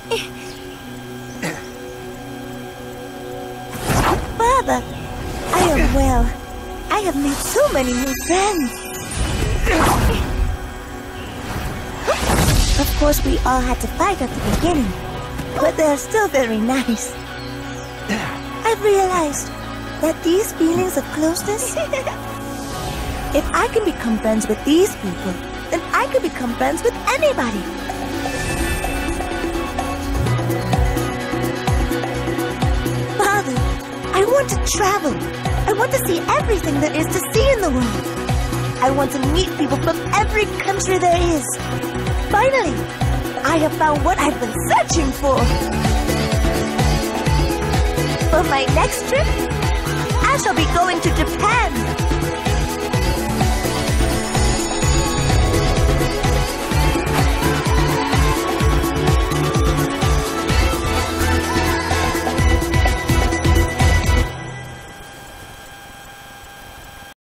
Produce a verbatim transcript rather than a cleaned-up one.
Father, I am well. I have made so many new friends. Of course, we all had to fight at the beginning, but they're still very nice. I've realized that these feelings of closeness, if I can become friends with these people, then I can become friends with anybody. Father, I want to travel. I want to see everything there is to see in the world. I want to meet people from every country there is. Finally, I have found what I've been searching for. For my next trip, I shall be going to Japan.